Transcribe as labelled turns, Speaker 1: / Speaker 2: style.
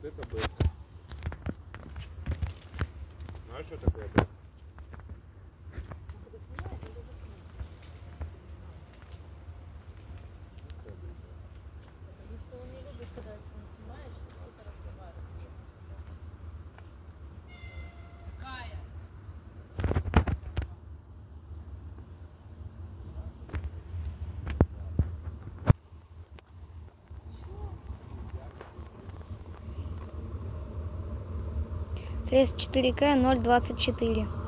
Speaker 1: вот это бэшка. Знаешь, что такое бэшка?
Speaker 2: Потому что он не любит, когда с ним снимаешь, что кто-то разговаривает. Какая?
Speaker 3: ТС 4К 024.